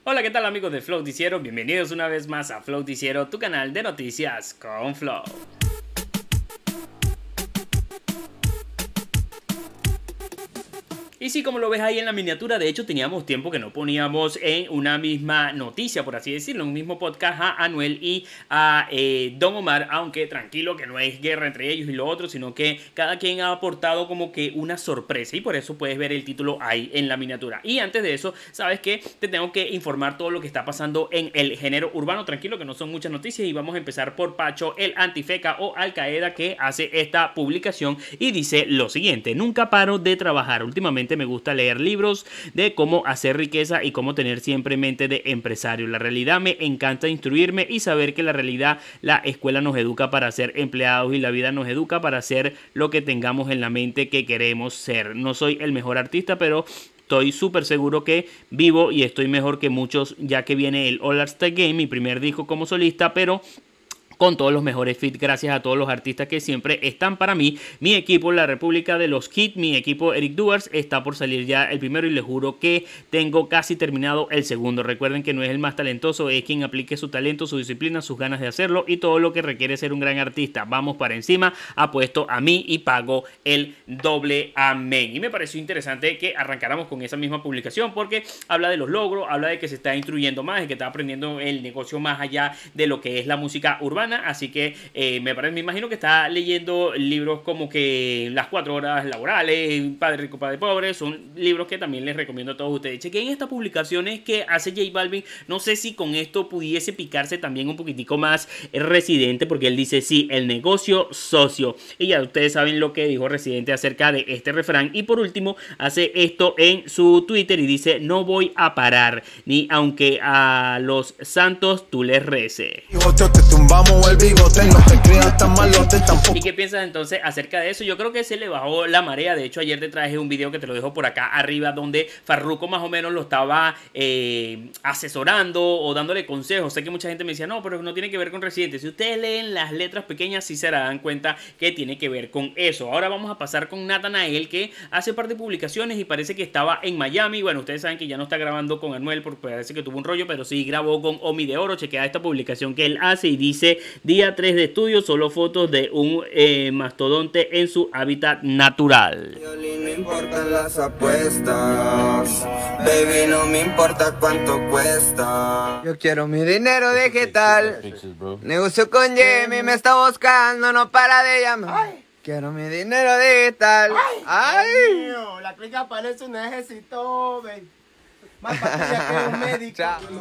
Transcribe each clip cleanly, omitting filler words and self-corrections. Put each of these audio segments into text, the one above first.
Hola, ¿qué tal amigos de Flow Noticiero? Bienvenidos una vez más a Flow Noticiero, tu canal de noticias con Flow. Y sí, como lo ves ahí en la miniatura, de hecho teníamos tiempo que no poníamos en una misma noticia, por así decirlo, en un mismo podcast a Anuel y a Don Omar, aunque tranquilo que no es guerra entre ellos y lo otro, sino que cada quien ha aportado como que una sorpresa y por eso puedes ver el título ahí en la miniatura. Y antes de eso, sabes que te tengo que informar todo lo que está pasando en el género urbano, tranquilo que no son muchas noticias y vamos a empezar por Pacho, el Antifeca o Al Qaeda, que hace esta publicación y dice lo siguiente: nunca paro de trabajar, últimamente me gusta leer libros de cómo hacer riqueza y cómo tener siempre mente de empresario. La realidad me encanta instruirme y saber que la realidad, la escuela nos educa para ser empleados y la vida nos educa para ser lo que tengamos en la mente que queremos ser. No soy el mejor artista, pero estoy súper seguro que vivo y estoy mejor que muchos, ya que viene el All Star Game, mi primer disco como solista, pero con todos los mejores feats, gracias a todos los artistas que siempre están para mí. Mi equipo, la República de los Hits, mi equipo Eric Duars, está por salir ya el primero y les juro que tengo casi terminado el segundo. Recuerden que no es el más talentoso, es quien aplique su talento, su disciplina, sus ganas de hacerlo y todo lo que requiere ser un gran artista. Vamos para encima, apuesto a mí y pago el doble amén. Y me pareció interesante que arrancáramos con esa misma publicación porque habla de los logros, habla de que se está instruyendo más, de que está aprendiendo el negocio más allá de lo que es la música urbana. Así que me imagino que está leyendo libros como que Las 4 horas laborales, Padre Rico, Padre Pobre. Son libros que también les recomiendo a todos ustedes. Chequen estas publicaciones que hace J Balvin. No sé si con esto pudiese picarse también un poquitico más Residente, porque él dice sí, el negocio socio. Y ya ustedes saben lo que dijo Residente acerca de este refrán. Y por último hace esto en su Twitter y dice: no voy a parar, ni aunque a los santos tú les reces. ¿Y qué piensas entonces acerca de eso? Yo creo que se le bajó la marea. De hecho, ayer te traje un video que te lo dejo por acá arriba, donde Farruko más o menos lo estaba asesorando o dándole consejos. Sé que mucha gente me decía, no, pero no tiene que ver con Residente. Si ustedes leen las letras pequeñas, sí se darán cuenta que tiene que ver con eso. Ahora vamos a pasar con Natanael, que hace parte de publicaciones y parece que estaba en Miami. Bueno, ustedes saben que ya no está grabando con Anuel porque parece que tuvo un rollo, pero sí grabó con Omi de Oro. Chequea esta publicación que él hace y dice: día 3 de estudio, solo fotos de un mastodonte en su hábitat natural. No importan las apuestas, baby, no me importa cuánto cuesta. Yo quiero mi dinero digital. Negocio con Jimmy, me está buscando, no para de llamar. Quiero mi dinero digital. Ay, mío, la clica parece un ejército, baby. Más patilla que un médico.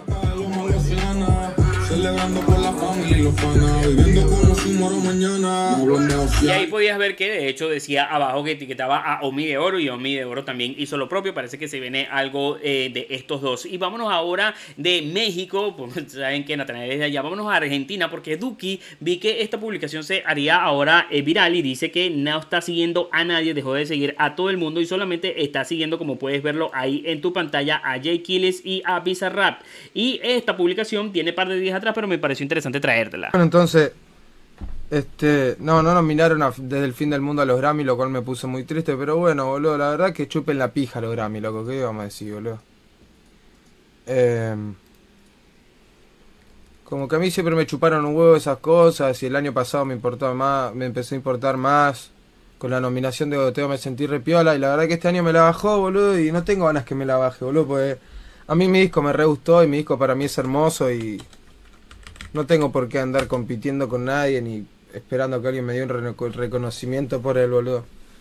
Celebrando por la familia y los panas, viviendo como si muero mañana. Y ahí podías ver que de hecho decía abajo que etiquetaba a Omi de Oro, y Omi de Oro también hizo lo propio. Parece que se viene algo de estos dos. Y vámonos ahora de México, pues saben que Natanael es de allá. Vámonos a Argentina porque Duki, vi que esta publicación se haría ahora viral y dice que no está siguiendo a nadie, dejó de seguir a todo el mundo y solamente está siguiendo, como puedes verlo ahí en tu pantalla, a Jay Kiles y a Bizarrap. Y esta publicación tiene par de días atrás, pero me pareció interesante traértela. Bueno, entonces, no nominaron desde el fin del mundo a los Grammy, lo cual me puso muy triste, pero bueno, boludo, la verdad que chupen la pija los Grammy, loco, ¿qué vamos a decir, boludo? Como que a mí siempre me chuparon un huevo esas cosas, y el año pasado me importaba más, me empezó a importar más. Con la nominación de Goteo me sentí repiola, y la verdad que este año me la bajó, boludo, y no tengo ganas que me la baje, boludo, porque a mí mi disco me re gustó y mi disco para mí es hermoso y no tengo por qué andar compitiendo con nadie ni esperando que alguien me dé un reconocimiento por él, boludo.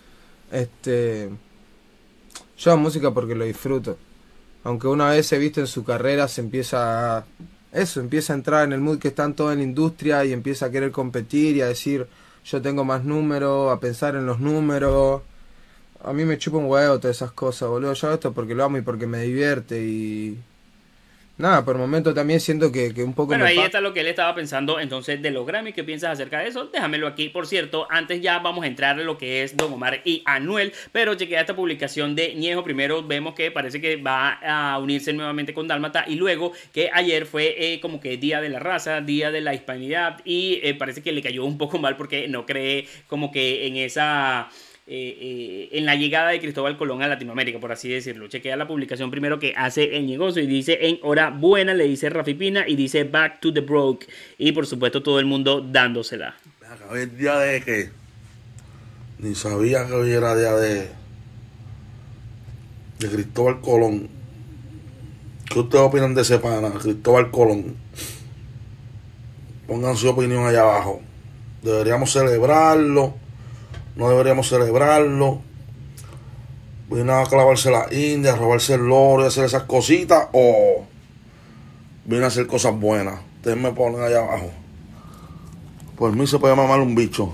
Yo hago música porque lo disfruto. Aunque una vez se viste en su carrera, empieza a entrar en el mood que están todos en la industria y empieza a querer competir y a decir yo tengo más números, a pensar en los números. A mí me chupa un huevo todas esas cosas, boludo. Yo hago esto porque lo amo y porque me divierte y nada, por el momento también siento que un poco... Bueno, ahí está lo que él estaba pensando entonces de los Grammy. ¿Qué piensas acerca de eso? Déjamelo aquí. Por cierto, antes ya vamos a entrar en lo que es Don Omar y Anuel, pero chequea esta publicación de Ñejo. Primero vemos que parece que va a unirse nuevamente con Dálmata, y luego que ayer fue como que Día de la Raza, Día de la Hispanidad, y parece que le cayó un poco mal porque no cree como que en esa en la llegada de Cristóbal Colón a Latinoamérica, por así decirlo. Chequea la publicación primero que hace el negocio y dice en hora buena, le dice Rafi Pina y dice back to the broke. Y por supuesto todo el mundo dándosela. Hoy es día de que ni sabía que hoy era día de Cristóbal Colón. ¿Qué ustedes opinan de ese pana, Cristóbal Colón? Pongan su opinión allá abajo. ¿Deberíamos celebrarlo? ¿No deberíamos celebrarlo? ¿Vino a clavarse la India, a robarse el oro y hacer esas cositas? ¿O vino a hacer cosas buenas? Ustedes me ponen allá abajo. Por mí se puede mamar un bicho.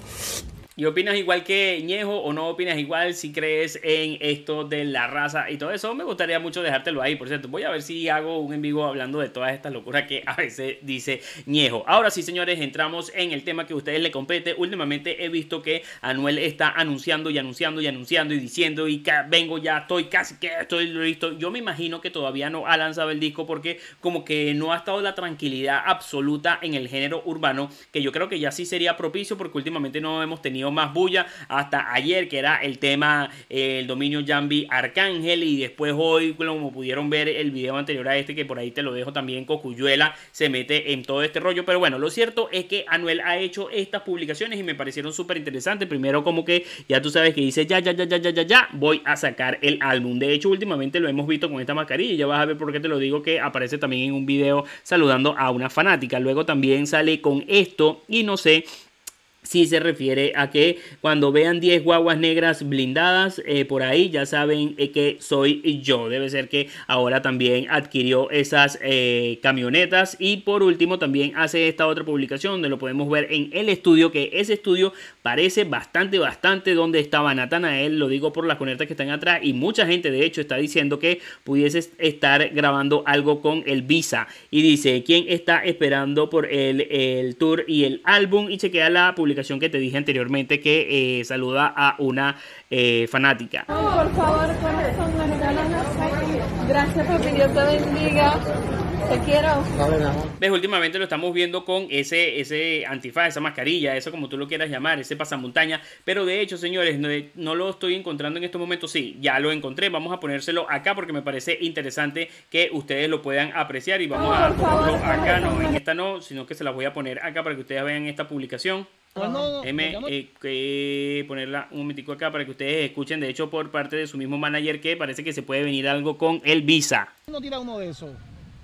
¿Y opinas igual que Ñejo o no opinas igual? Si crees en esto de la raza y todo eso, me gustaría mucho dejártelo ahí. Por cierto, voy a ver si hago un en vivo hablando de todas estas locuras que a veces dice Ñejo. Ahora sí, señores, entramos en el tema que a ustedes les compete. Últimamente he visto que Anuel está anunciando y diciendo y vengo ya, estoy listo. Yo me imagino que todavía no ha lanzado el disco porque como que no ha estado la tranquilidad absoluta en el género urbano, que yo creo que ya sí sería propicio porque últimamente no hemos tenido más bulla hasta ayer, que era el tema el dominio Jambi Arcángel, y después hoy, como pudieron ver el video anterior a este, que por ahí te lo dejo también, Cocuyuela se mete en todo este rollo. Pero bueno, lo cierto es que Anuel ha hecho estas publicaciones y me parecieron súper interesantes. Primero, como que ya tú sabes que dice ya voy a sacar el álbum. De hecho, últimamente lo hemos visto con esta mascarilla y ya vas a ver por qué te lo digo, que aparece también en un video saludando a una fanática. Luego también sale con esto y no sé si se refiere a que cuando vean 10 guaguas negras blindadas por ahí, ya saben que soy yo. Debe ser que ahora también adquirió esas camionetas. Y por último también hace esta otra publicación donde lo podemos ver en el estudio, que ese estudio parece bastante donde estaba Natanael. Lo digo por las conectas que están atrás, y mucha gente de hecho está diciendo que pudiese estar grabando algo con el Visa. Y dice, ¿quién está esperando por el tour y el álbum? Y chequea la publicación que te dije anteriormente, que saluda a una fanática. Por favor, corazón, me regalan las. Gracias, papi, Dios te bendiga. Te quiero. ¿Ves? Últimamente lo estamos viendo con ese antifaz, esa mascarilla, eso como tú lo quieras llamar, ese pasamontaña. Pero de hecho, señores, no lo estoy encontrando en estos momentos. Sí, ya lo encontré. Vamos a ponérselo acá porque me parece interesante que ustedes lo puedan apreciar. Y vamos a ponerlo acá, no en esta no, sino que se las voy a poner acá para que ustedes vean esta publicación. Ponerla un momentico acá para que ustedes escuchen, de hecho por parte de su mismo manager, que parece que se puede venir algo con el Visa. ¿No tira uno de esos?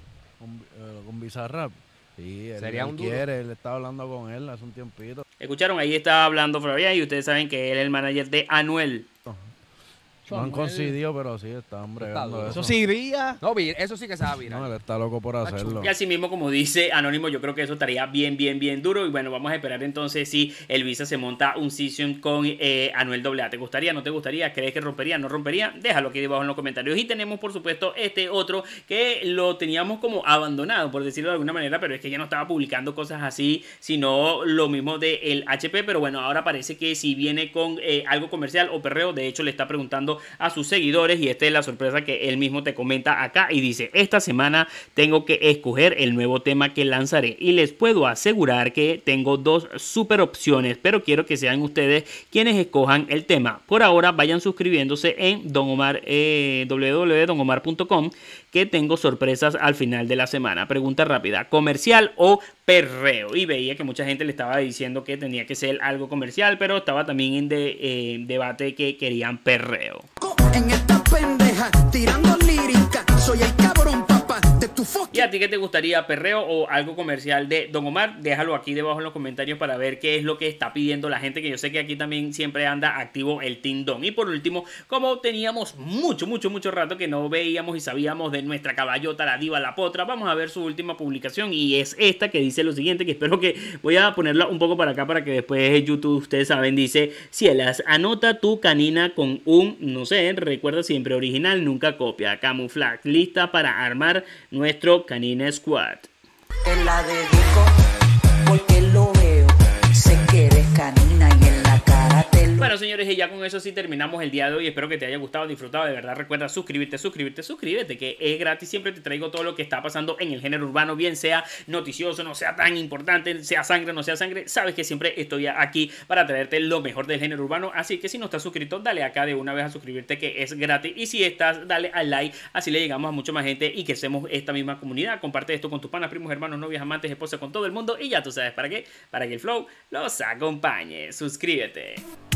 Con Bizarrap. Sí, sería un quiere, él está hablando con él hace un tiempito. Escucharon, ahí está hablando Fabián y ustedes saben que él es el manager de Anuel. No han coincidido, pero sí están bregando eso. Sí iría. No, eso sí que se va a virar. No, él está loco por hacerlo. Y así mismo, como dice Anónimo, yo creo que eso estaría bien duro. Y bueno, vamos a esperar entonces si el Visa se monta un session con Anuel AA. ¿Te gustaría? ¿No te gustaría? ¿Crees que rompería? ¿No rompería? Déjalo aquí debajo en los comentarios. Y tenemos, por supuesto, este otro que lo teníamos como abandonado, por decirlo de alguna manera, pero es que ya no estaba publicando cosas así, sino lo mismo del HP. Pero bueno, ahora parece que si viene con algo comercial o perreo, de hecho le está preguntando a sus seguidores, y esta es la sorpresa que él mismo te comenta acá, y dice: esta semana tengo que escoger el nuevo tema que lanzaré y les puedo asegurar que tengo dos super opciones, pero quiero que sean ustedes quienes escojan el tema. Por ahora vayan suscribiéndose en Don Omar, www.donomar.com, que tengo sorpresas al final de la semana. Pregunta rápida: ¿comercial o perreo? Y veía que mucha gente le estaba diciendo que tenía que ser algo comercial, pero estaba también en debate que querían perreo. En esta pendeja, tirando lírica, soy el cabrón papá de tu ¿Y a ti qué te gustaría, perreo o algo comercial de Don Omar? Déjalo aquí debajo en los comentarios para ver qué es lo que está pidiendo la gente, que yo sé que aquí también siempre anda activo el Team Don. Y por último, como teníamos mucho rato que no veíamos y sabíamos de nuestra caballota, la diva, la potra, vamos a ver su última publicación, y es esta que dice lo siguiente, que espero que voy a ponerla un poco para acá para que después YouTube, ustedes saben, dice: Cielas, anota tu canina con un, no sé, recuerda siempre original, nunca copia, camuflaje, lista para armar nuestro Canina Squad. Te la dedico porque lo veo, sé que eres canina y en la cara te lo Bueno, señores, y ya con eso sí terminamos el día de hoy. Espero que te haya gustado, disfrutado. De verdad, recuerda suscribirte, que es gratis. Siempre te traigo todo lo que está pasando en el género urbano, bien sea noticioso, no sea tan importante, sea sangre, no sea sangre. Sabes que siempre estoy aquí para traerte lo mejor del género urbano. Así que si no estás suscrito, dale acá de una vez a suscribirte, que es gratis. Y si estás, dale al like, así le llegamos a mucha más gente y que hacemos esta misma comunidad. Comparte esto con tus panas, primos, hermanos, novias, amantes, esposas, con todo el mundo. Y ya tú sabes para qué, para que el flow los acompañe. Suscríbete.